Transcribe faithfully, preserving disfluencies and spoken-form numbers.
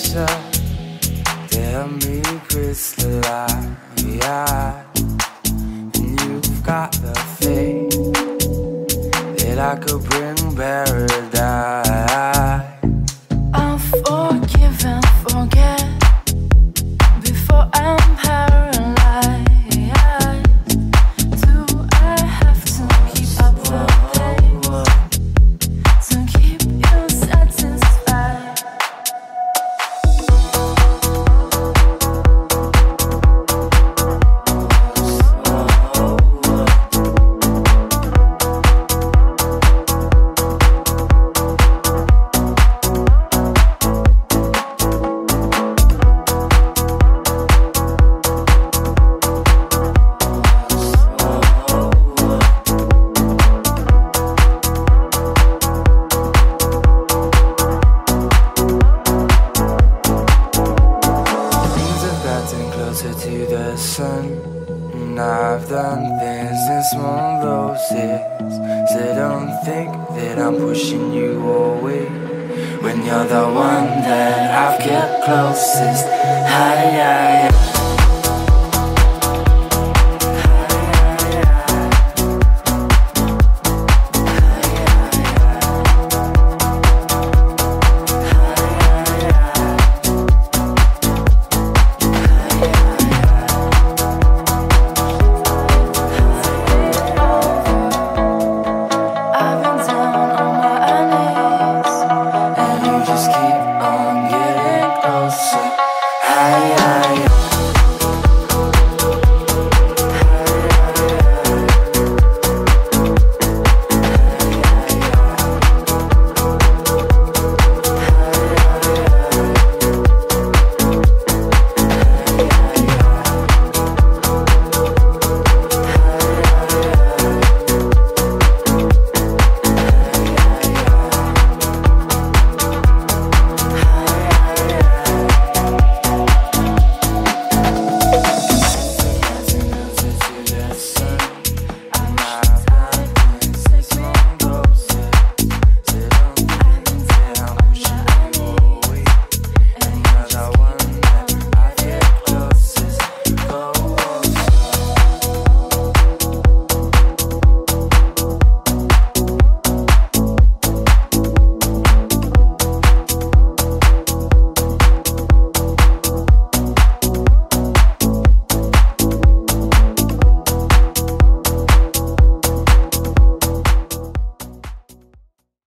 pressure to help me crystallize. And you've got the faith that I could bring paradise. I'll forgive and forget before I'm paralyzed. Do I have to keep up the pace to keep you satisfied? To the sun, and I've done things in small doses. So don't think that I'm pushing you away when you're the one that I've kept closest. Hi, hi, hi.